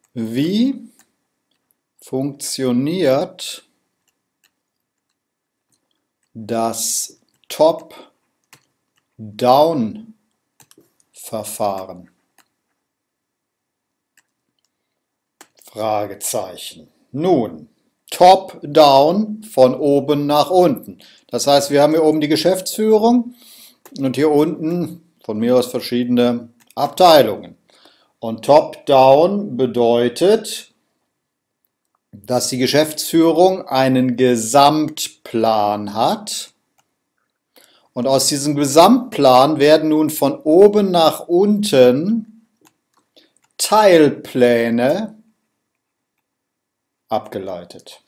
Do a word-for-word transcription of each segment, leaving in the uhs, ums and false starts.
Wie funktioniert das Top-Down-Verfahren? Fragezeichen. Nun, Top-Down, von oben nach unten. Das heißt, wir haben hier oben die Geschäftsführung und hier unten von mir aus verschiedene Abteilungen. Und Top-Down bedeutet, dass die Geschäftsführung einen Gesamtplan hat. Und aus diesem Gesamtplan werden nun von oben nach unten Teilpläne abgeleitet.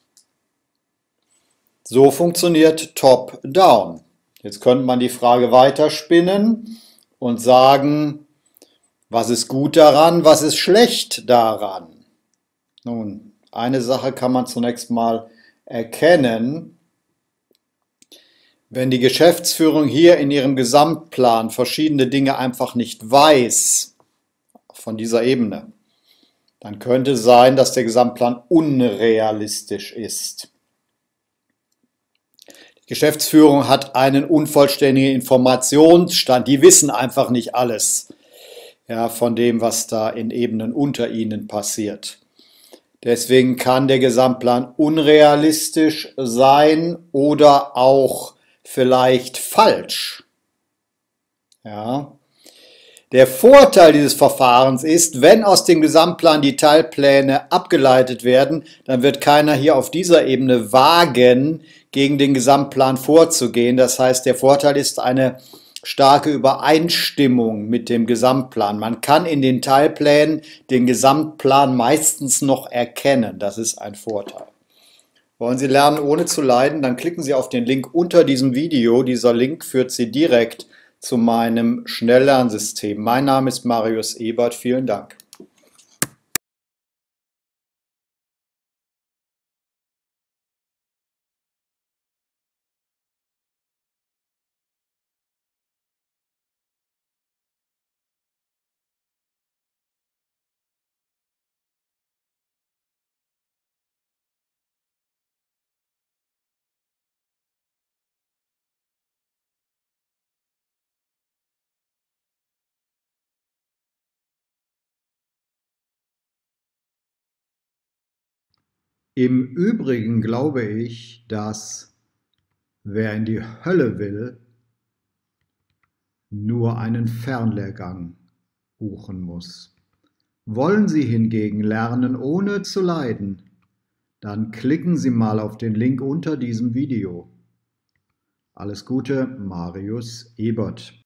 So funktioniert Top-Down. Jetzt könnte man die Frage weiterspinnen und sagen, was ist gut daran, was ist schlecht daran? Nun, eine Sache kann man zunächst mal erkennen. Wenn die Geschäftsführung hier in ihrem Gesamtplan verschiedene Dinge einfach nicht weiß, von dieser Ebene, dann könnte es sein, dass der Gesamtplan unrealistisch ist. Die Geschäftsführung hat einen unvollständigen Informationsstand, die wissen einfach nicht alles, ja, von dem, was da in Ebenen unter ihnen passiert. Deswegen kann der Gesamtplan unrealistisch sein oder auch vielleicht falsch. Ja. Der Vorteil dieses Verfahrens ist, wenn aus dem Gesamtplan die Teilpläne abgeleitet werden, dann wird keiner hier auf dieser Ebene wagen, gegen den Gesamtplan vorzugehen. Das heißt, der Vorteil ist eine starke Übereinstimmung mit dem Gesamtplan. Man kann in den Teilplänen den Gesamtplan meistens noch erkennen. Das ist ein Vorteil. Wollen Sie lernen, ohne zu leiden? Dann klicken Sie auf den Link unter diesem Video. Dieser Link führt Sie direkt zu meinem Schnelllernsystem. Mein Name ist Marius Ebert. Vielen Dank. Im Übrigen glaube ich, dass wer in die Hölle will, nur einen Fernlehrgang buchen muss. Wollen Sie hingegen lernen, ohne zu leiden, dann klicken Sie mal auf den Link unter diesem Video. Alles Gute, Marius Ebert.